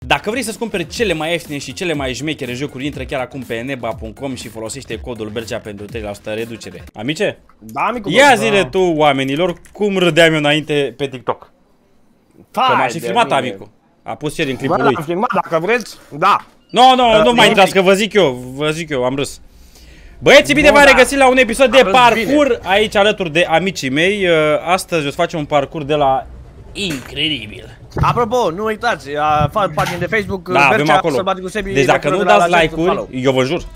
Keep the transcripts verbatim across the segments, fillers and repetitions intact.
Dacă vrei să-ți cumperi cele mai ieftine și cele mai șmechere jocuri, intră chiar acum pe neba punct com și folosește codul Bercea pentru trei la sută reducere. Amice? Da, amicu. Ia zile da. tu, oamenilor, cum râdeam eu înainte pe TikTok. Că m-a și filmat amicu. A pus el în clipul lui. Am filmat, dacă vreți, da. Nu, nu, nu mai intrați, că vă zic eu, vă zic eu, am râs. Băieții, bine v-am regăsit la un episod de parcurs aici alături de amicii mei. Astăzi o să facem un parcurs de la incredibil. Apropo, nu uitați, fac pagini de Facebook, da, avem acolo. Sebi, deci dacă nu dați like-uri, eu vă jur.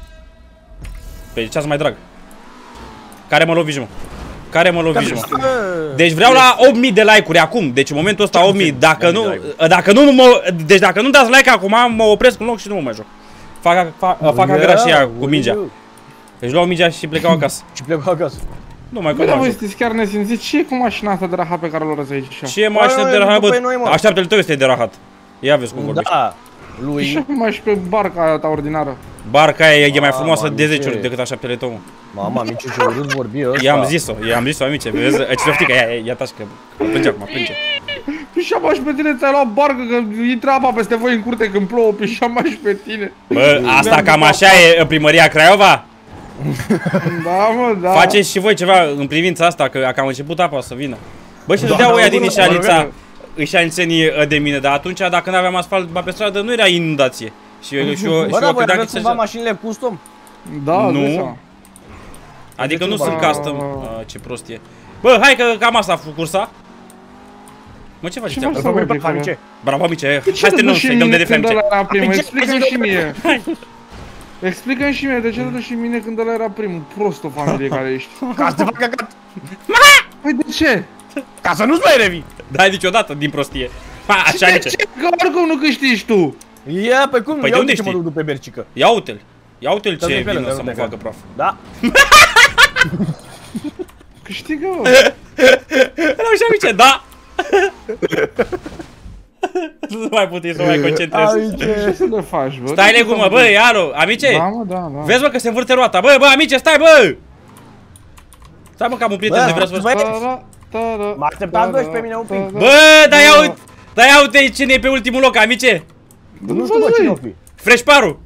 Pe ce mai drag. Care mă lovi, mă? Care mă lovi, mă? Deci vreau la opt mii de like-uri acum. Deci în momentul ăsta opt mii. Dacă nu, dacă nu mă, deci dacă nu dați like acum, mă opresc în loc și nu mă mai joc. Fac fac fac agrașia cu mingea. Deci luau mingea și plecau acasă. Și plecau acasă. Nu mai contează. Bă, voi sunteți chiar nesimțiți. Ce e cu mașina asta de rahat pe care l-o răzi aici? Ce e mașina de rahat, bă? Așteaptă-l tău este de rahat. Ia vezi cum vorbești. Da, lui. Și acum și pe barca ta ordinară. Barca aia e mai frumoasă de zece ori decât așteaptă-le tău. Mama, amice, ce urât vorbi ăsta. I-am zis-o, i-am zis-o, amice. Vezi, îți loftică, ia, ia taci că plânge acum, plânge. Pișama și pe tine ți-ai luat barcă, că intră apa peste voi în curte când plouă, pișama și pe tine. Bă, asta cam așa e în primăria Craiova? Da, mă, da. Faceți și voi ceva în privința asta, că a cam început apa să vină. Bă, și dădeau oia din Ișalița, Ișalițenii de mine, dar atunci dacă n-aveam asfalt pe stradă nu era inundație. Și eu și eu Bă, da, voi aveți cumva mașinile custom? Da, nu. Adică nu sunt custom. Ce prost e. Bă, hai că cam asta a făcut cursa. Mă, ce faceți acolo? Bravo, amice. Hai să terminăm, să-i dăm de defemce. Explică-mi și mie. Explică-mi și mie, de ce dă și mine când ăla era primul? Prost o familie care ești. Ca să te fac căcat. Păi de ce? Ca să nu-ți mai revii. Da, niciodată din prostie. Așa de ce? Că oricum nu câștigă tu. Ia, pe cum? Păi de unde știi? Mă duc după Bercică. Ia uite-l. Ia uite-l ce vină să mă facă praf. Da. Câștigă, bă. Erau și amice, da. Nu mai puteai să mai concentrezi. Ce să le faci, bă? Stai legumă, bă, alo, amice. Da, mă, da, da. Vezi, bă, că se învârte roata. Bă, bă, amice, stai, bă. Stai, mă, că am un prieten de vrea să vă spun. Mă așteptam doși pe mine un pic. Bă, dar ia uite, dar ia uite cine e pe ultimul loc, amice. Nu știu, bă, cine o fi. Freșparu.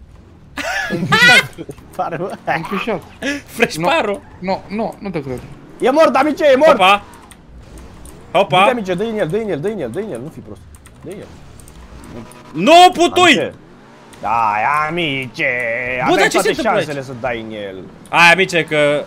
Împișat. Freșparu. Nu, nu, nu te cred. E mort, amice, e mort. Hopa. Hopa. Dă-i, amice, dă-i în el, dă-i în el, dă-i în el, dă-i în el, nu fi prost. Dă-i în el. Nu putui. Da, amice. Bă, dar ce se întâmplă șansele să dai în el. Ai, amice, că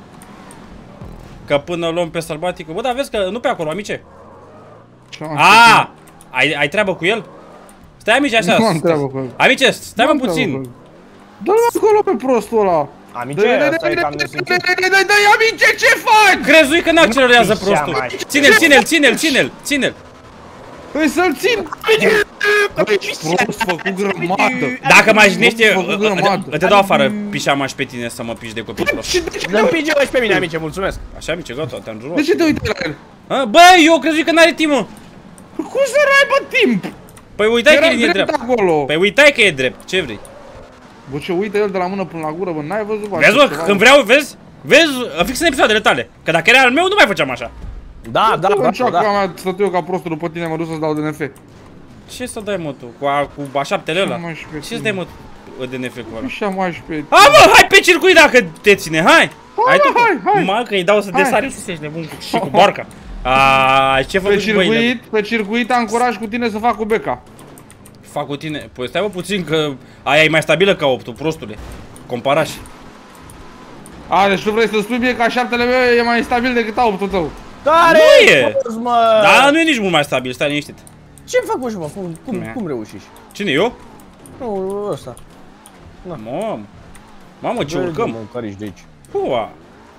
Că până luăm pe sălbaticul. Bă, dar vezi că nu pe acolo, amice. A, ai, ai treabă cu el? Stai, amice, așa. Nu am treabă cu el. Amice, stai mă puțin. Dă-l acolo pe prostul ăla. Amice, asta e cam nesimțit. Dă-i, amice, ce faci? Crezui că n-accelerează prostul. Ține-l, ține-l, ține-l, ține-l, ține-l. Păi să-l țin! Prost, făcut grămadă. Dacă mai jignești, te dau afară pișama și pe tine să mă piși de copil prost. Dă-mi pinge-mă și pe mine, amice, mulțumesc. Așa, amice, gata, te-am jurat. De ce te uite la el? Bă, eu crezui că n-are timp, mă. Cum să n-aibă timp? Păi uitai că e drept. Păi uitai că e drept, ce vrei? Bă, ce uită el de la mână până la gură, bă, n-ai văzut? Vezi, bă, când vreau, vezi? Vezi, fix în episoadele tale. Că dacă era al meu, nu mai făceam așa. Da, da, da, da. Mea, stătu eu ca prostul după tine, mă duc să-ți dau D N F. Ce să dai, mă, tu? Cu a, cu a șaptele ăla? Ce să dai, mă, D N F cu ăla? Așa mă aș pe... A, mă, hai pe circuit dacă te ține, hai! Hai, hai, hai! Mă, că îi dau să desari și să-și nebun și cu barca. Aaaa, ce fac cu circuit, pe circuit am curaj cu tine să fac cu beca. Fac cu tine? Păi stai, bă, puțin, că aia e mai stabilă ca optul, prostule. Comparași. A, deci tu vrei să spui mie că a șaptele meu e mai stabil decât optul tău. Care nu e! Poți, mă? Da, nu e nici mult mai stabil, stai liniștit. Ce-mi fac, mă, și mă? Cum, cum, cum reușești? Cine, eu? Nu, ăsta. Mamă. Mamă, ce urcăm. Mă, care ești de aici? Pua.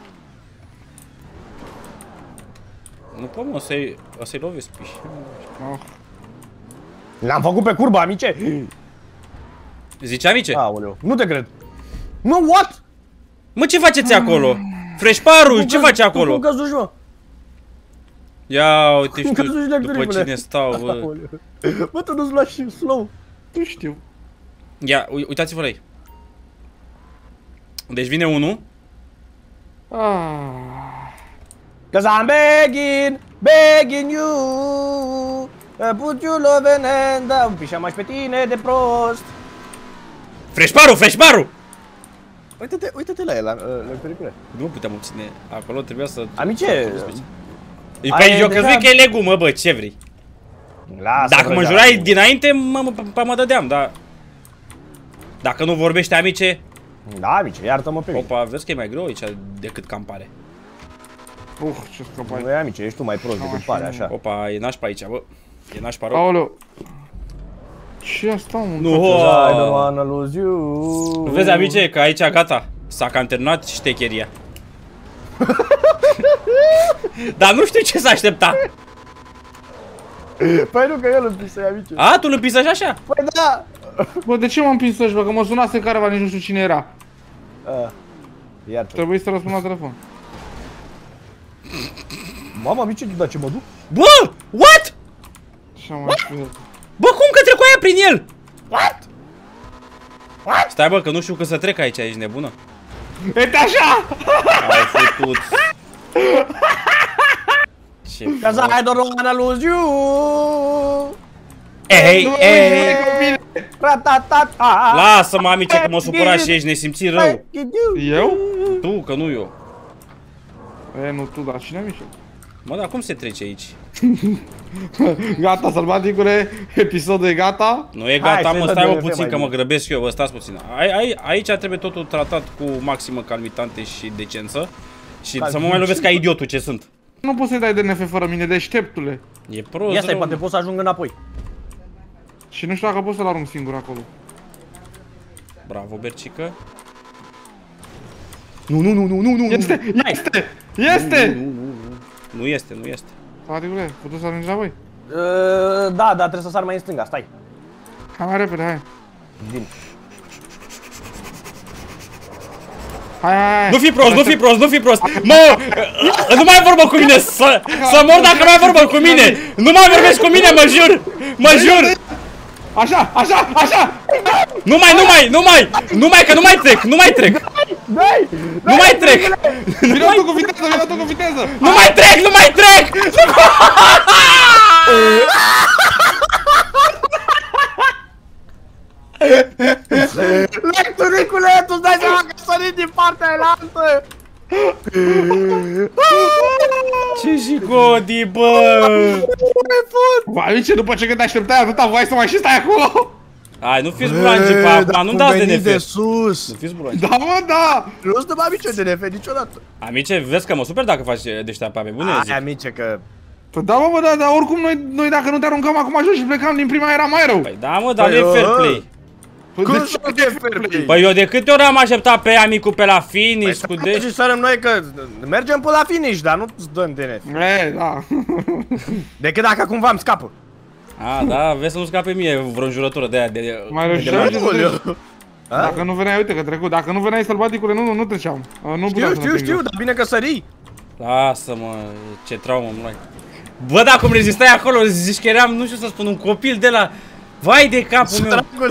Nu pot, mă, să-i să-i lovesc piși. L-am făcut pe curbă, amice! Zici, amice? Aoleu, nu te cred. Nu, what? Mă, ce faceți acolo? Freșparu, ce faci acolo? Cum căzuși, mă? Ia uite, știu după cine stau, bă. Bă, tu nu-ți lași slow. Nu știu. Ia, uitați-vă la ei. Deci vine unul. Cause I'm begging, begging you Put you love and hand, pișa mai pe tine de prost. Freșparu, freșparu! Uite-te, uite-te la el, la, la pericule. Nu puteam obține, acolo trebuia să... Amice! Păi eu crezui că e legumă, bă, ce vrei? Lasă, Dacă mă jurai dinainte, mă, mă, mă dădeam, dar... Dacă nu vorbește, amice... Da, amice, iartă-mă pe mine. Opa, vezi că e mai greu aici decât cam pare. Uh, ce scăpai. Băi, amice, ești tu mai prost decât pare, așa. Opa, e nașpa aici, bă. E nașpa rău. Aoleu. Ce asta, mă? Nu, I don't wanna lose you. vezi, amice, că aici gata. S-a cam terminat ștecheria. Dar nu știu ce s-a aștepta. Păi nu, că el împise, amice. A, tu îl împisă și așa? Păi da! Bă, de ce m-am împins ăștia? Că mă sunase careva, nici nu știu cine era. Uh, iartă. Trebuie să răspund la telefon. Mama, amice, dar ce mă duc? Bă! What? Ce am mai spus? Bă, cum că trecu aia prin el? What? What? Stai, bă, că nu știu că să trec aici, ești nebună? Uite așa! Ai făcut. Ce Cause I don't wanna lose you. Ei, ei! Ratatata. Lasă-mă, amice, că mă supăra și ești nesimțit rău. Eu? Tu, că nu eu. E, nu tu, dar cine Mișel? Mă, dar cum se trece aici? Gata, sălbaticule, episodul e gata. Nu e gata, Hai, mă, să-i stai dăm mă D N F puțin mai că mă bine. grăbesc eu, bă, stați puțin. Ai, ai, aici trebuie totul tratat cu maximă calmitate și decență. Și să mă mai lovesc ca idiotul ce sunt. Nu poți să-i dai D N F fără mine, deșteptule. E prost, Ia stai, rău. poate pot să ajung înapoi. Și nu știu dacă pot să-l arunc singur acolo. Bravo, Bercică. Nu, nu, nu, nu, nu, nu. Este! Este! Este! Nu, nu, nu. Nu este, nu este. Sălbaticule, puteți să ajungi la voi? Uh, da, dar trebuie să sar mai în stânga, stai. Hai mai repede, hai. Vin. Hai, hai, hai. Nu fi prost, nu fi prost, nu fi prost. Mă, nu mai vorbă cu mine, să, să mor dacă mai vorbă cu mine. Nu mai vorbești cu mine, mă jur, mă jur. Așa, așa, așa! Nu mai, nu mai, nu mai, nu mai, că nu mai trec, nu mai trec. Dai! Nu mai trec. Vino tu cu viteză, vino tu cu viteză! Nu mai trec, nu mai trec. Lecturicule, tu-ți dai seama că sărit din partea aia. Ce jigodi, bă. Bă, amice, după ce când așteptai atâta, voiai să mai și stai acolo? Hai, nu fiți bulangi pe acum, nu dați de de N F. sus. Nu fiți bulangi. Da, mă, da! Nu-ți dăm amice de N F niciodată. Amice, vezi că mă super dacă faci deșteapta pe bune, Ai, zic. amice, că... Păi da, mă, bă, da, dar oricum noi, noi dacă nu te aruncam acum jos și plecam din prima era mai rău. Păi da, mă, dar nu Păi, e fair uh, play. Păi Cum de să ce nu e fair play? Păi eu de câte ori am așteptat pe amicul pe la finish cu Deci deș... sărăm noi că mergem pe la finish, dar nu-ți dăm D N F. E, da. Decât dacă cumva îmi scapă. A, da, vezi să nu scape mie vreo înjurătură de aia de... Mai de reușeai de- să treci. Dacă nu veneai, uite că trecut, dacă nu veneai sălbaticule, nu, nu, nu treceam. Nu Știu, știu, știu, dar bine că sării. Lasă-mă, ce traumă îmi luai. Bă, dacă îmi rezistai acolo, zici că eram, nu știu să spun, un copil de la... Vai de capul meu, Dragule.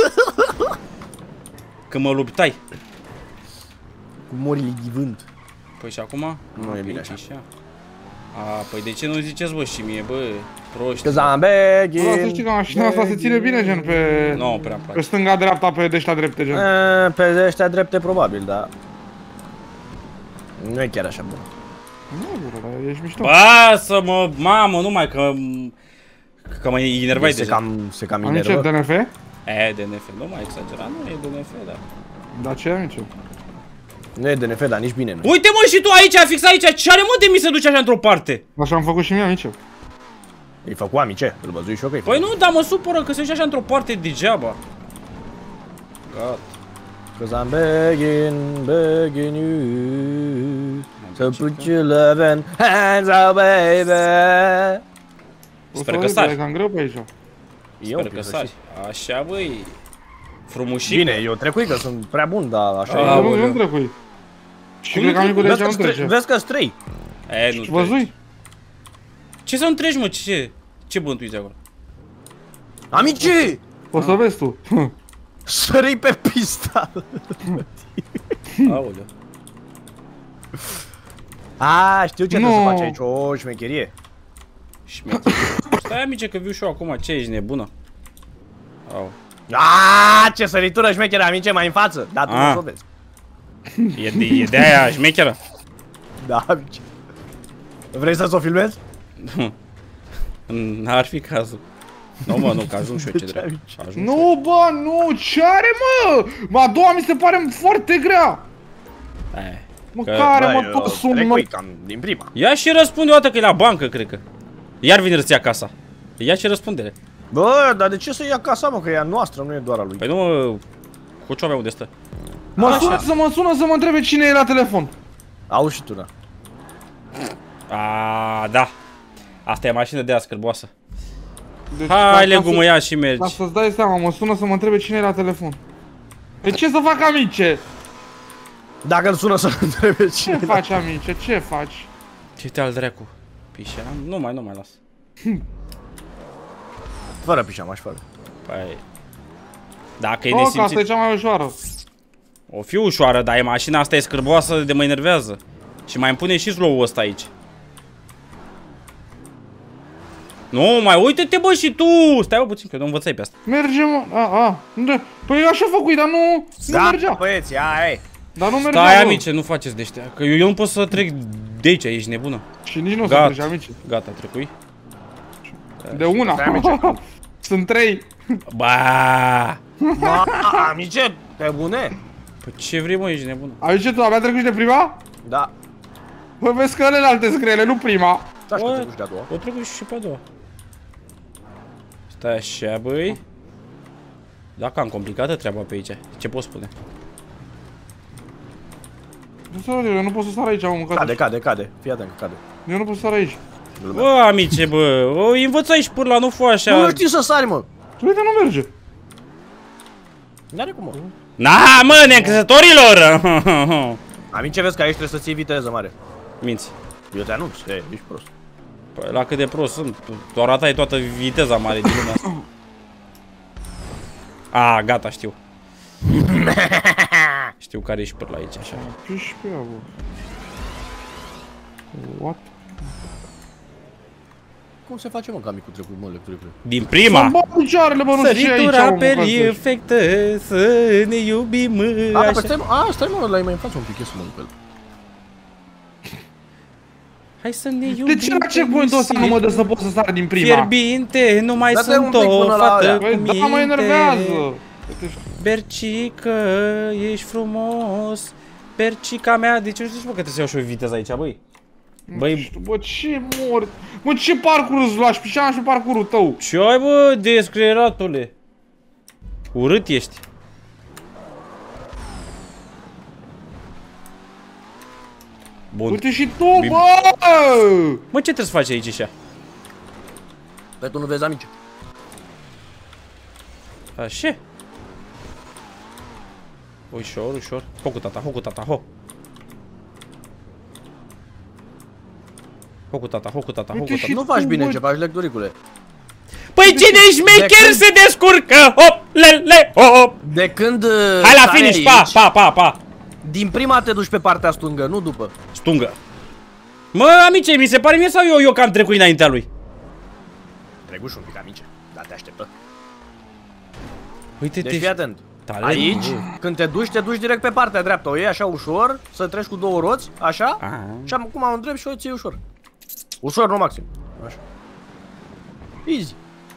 că mă luptai. Cu morii ghivând. Păi și acum? Nu e Pe bine aici așa. A, păi de ce nu ziceți bă și mie, bă, proști? Cause I'm begging. Bă, să știi că mașina asta se ține bine, gen, pe... Nu, prea-mi Pe place. stânga-dreapta, pe deștea drepte, gen. Eh, Pe ăștia drepte probabil, dar... Nu e chiar așa bun. Nu, bă, dar ești mișto. Ba, să mă, mamă, numai că... Că mă enervai Se deja. cam, se cam Amice, enervă. D N F? E, D N F, nu mai exagera, nu e D N F, da. Da, ce, amice? Nu e D N F, dar nici bine nu. Uite mă și tu aici, fix aici, ce are mă de mi se duce așa într-o parte? Așa am făcut și mie, amice. Îi făcu amice, îl văzui și eu că-i Păi nu, dar mă supără că se duce așa într-o parte degeaba. Gata. Cause I'm begging, begging you to put your love in hands out, baby. O Sper să că văd, sari. e cam greu pe aici. Eu Sper că sari. Așa, băi. Frumușică. Bine, eu trecui că sunt prea bun, dar așa Ah, e. Nu, Aoleu. nu trecui. Și Cum cred că nu amicul de Vezi aici că nu stre- trece. Vezi că străi. E, nu Și treci. văzui? Ce să nu treci, mă, ce? Ce bântuiți acolo? Amici! O să vezi tu. Sări pe pista. Aoleu. A, știu ce Nu. trebuie să faci aici, o șmecherie. Șmecher. Stai, amice, că viu și eu acum. Ce, ești nebună? Au. Aaaa, ce săritură șmecheră, amice, mai în față. Da, tu nu o vezi. E de, e de aia șmecheră? Da, amice. Vrei să-ți o filmezi? N-ar fi cazul. Nu, mă, nu, că ajung și eu, ce drept. Nu, bă, nu, ce are, mă? Mă, a doua mi se pare foarte grea. Aia. Mă, care, mă, tot sun, mă. Cam din prima. Ia și răspunde o dată că e la bancă, cred că. Iar vine să-ți ia casa. Ia și răspunde-le. Bă, dar de ce să ia casa, mă, că e a noastră, nu e doar a lui. Păi nu, mă, Cocioa mea unde stă? Mă sună să mă sună să mă întrebe cine e la telefon. Auzi și tu, da. A, da. Asta e mașină de aia scârboasă. Deci, hai, legu, mă, ia și mergi. Ca să-ți dai seama, mă sună să mă întrebe cine e la telefon. Pe ce să fac, amice? Dacă îl sună să-l întrebe Ce cine. faci, amice? Ce faci? Ce te al dracu? Pișea? Nu mai, nu mai las. Fără pișamaș, fără. Păi... Dacă e O, că asta e nesimțit... cea mai ușoară. O fi ușoară, dar e mașina asta e scârboasă de mă enervează. Și mai îmi pune și slow-ul ăsta aici. Nu, mai uite-te, bă, și tu! Stai, bă, puțin, că nu învățai pe asta. Merge, mă. A, a. Unde? Păi așa făcut, dar nu, nu Da, mergea. băieți, ia, ei. Dar nu mergea, Stai, bă. amice, nu faceți de ăștia. Că eu, eu nu pot să trec de aici, ești nebună. Și nici nu o să Gata. treci, amice. Gata, trecui. De una. Stai, amice. Sunt trei. Ba! Ba, amice, pe bune? Păi ce vrei, mă, ești nebună? Amice, tu abia trecut și de prima? Da. Bă, vezi că alelalte sunt grele, nu prima. Stai, că Bă, te duci de-a doua. o trecut și pe a doua. Stai așa, băi. Dacă am complicată treaba pe aici, ce pot spune? Nu sar, eu nu pot să sar aici, am mâncat. Cade, cade, cade. Fii atent că cade. Eu nu pot să sar aici. Bă, amice, bă, o învățai și până la nu fă așa. Nu știi să sari, mă. Uite, nu merge. N-are cum, mă. Na, mă, neîncăsătorilor! Amice, vezi că aici trebuie să ții viteză mare. Minți. Eu te anunț, e, ești prost. Păi la cât de prost sunt, tu arătai toată viteza mare din lumea asta. A, gata, știu. Știu care ești până la aici, așa. paisprezece, bă. What? Cum se face, mă, ca micul trecut, mă, lecturile? Din prima! Să-mi bag picioarele, bă, nu știu ce aici, Săritura mă, perfectă, să ne iubim, A, așa. păi stai, mă, a, stai, mă, la mai în față un pic, să mă duc pe el. Hai să ne iubim. De ce la checkpoint-ul ăsta nu mă dă să pot să sar din prima? Fierbinte, nu mai Dă-te sunt un pic o până la fată aia. cu Păi minte. da, mă enervează. Bercică, ești frumos. Bercica mea, de ce nu știu, bă, că trebuie să iau și o viteză aici, băi? Băi, Bă, ce mor? Bă, ce parcurs îți lași? Pișeam și parcurul tău. ce ai, bă, descreieratule? Urât ești. Bun. Uite și tu, Bine. bă! Mă, ce trebuie să faci aici, așa? Păi tu nu vezi, amice. Așa. Ușor, ușor. Ho cu tata, ho cu tata, ho. Ho cu tata, ho cu tata, ho cu Uite tata. și Nu faci tu, bine bă. ce faci, lecturicule. Păi cine șmecher când- se descurcă? Hop, lele, hop. De când... Hai la stai finish, pa, aici, pa, pa, pa. din prima te duci pe partea stângă, nu după. Stungă. Mă, amice, mi se pare mie sau eu, eu că am trecut înaintea lui? Treguși un pic, amice, dar te așteptă. Uite-te. Deci fii atent. Talent. Aici, când te duci, te duci direct pe partea dreaptă. O iei așa ușor, să treci cu două roți, așa. Ah. Și acum am îndrept și o ții ușor. Ușor, nu maxim. Așa. Easy.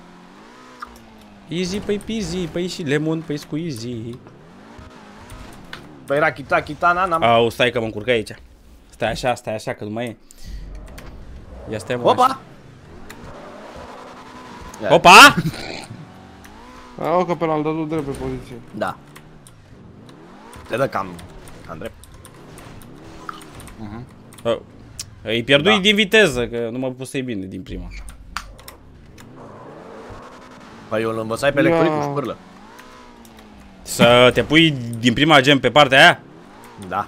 Easy, păi peasy, păi și lemon, păi squeezy. Păi rachita, chitana, n-am... Au, stai că mă încurcă aici. Stai așa, stai așa, că nu mai e. Ia stai, mă. Opa! Așa. Opa! Au că pe l-am dat drept pe poziție. Da. Te dă cam... cam drept. Oh. Îi pierdui Da. din viteză, că nu mă pusei bine din prima. Păi eu îl învățai pe Ia. lectoric cu șpârlă. Să te pui din prima gem pe partea aia? Da.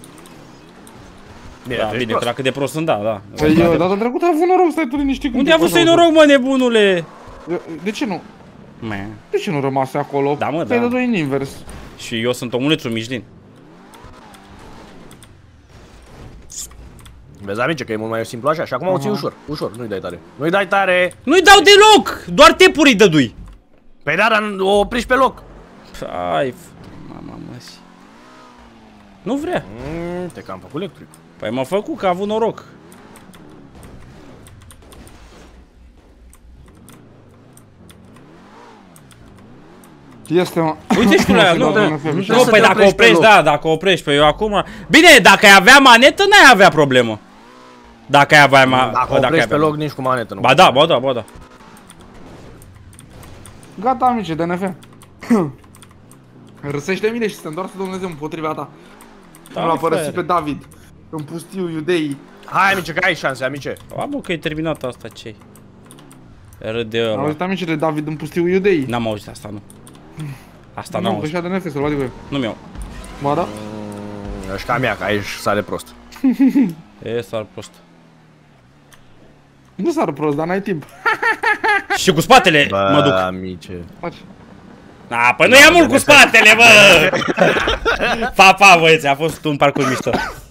Bine, Da, tu ești bine, că prost. la cât de prost sunt, da, da. Păi eu data trecută am avut noroc, stai tu liniștit. cum Unde te a avut faci, să-i auzi? noroc, mă, nebunule? De ce nu? Mă. De ce nu rămase acolo? Da, mă, Păi da. de doi în invers. Și eu sunt omulețul Michelin. Vezi, amice, că e mult mai simplu așa și acum o ții ușor, ușor, nu-i dai tare. Nu-i dai tare! Nu-i dau deloc! Doar tepurii dădui! Păi da, dar o opriști pe loc. Ai, mama măsi. Nu vrea. Mm, te cam făcut electric. Păi m-a făcut că a avut noroc. Este, mă. Uite și tu la ea, nu, nu, nu, păi dacă oprești oprești, pe da, dacă oprești, pe eu acum... Bine, dacă ai avea manetă, n-ai avea problemă. Dacă ai avea ma... Dacă bă, oprești pe avea... loc, nici cu manetă nu. Ba da, ba da, ba da. Gata, amice, D N F. Răsește mine și se întoarce Dumnezeu împotriva ta. Da, Nu l-a părăsit pe David. În pustiu iudeii. Hai, amice, că ai șanse, amice. Am că e terminat asta, ce-i? Râde ăla. Am auzit, amice, de David în pustiu iudeii. N-am auzit asta, nu. Asta n-am Nu, că auzit. și-a D N F, să-l luat de voi. Nu mi-au. Ba da? Ești ca mea, că aici sare prost. E, s-ar prost. Nu s-ar prost, dar n-ai timp. Și cu spatele Bă, mă duc. amice. Faci. A, păi nu ia mult cu spatele, bă! Pa, pa, băieți, a fost un parcurs mișto.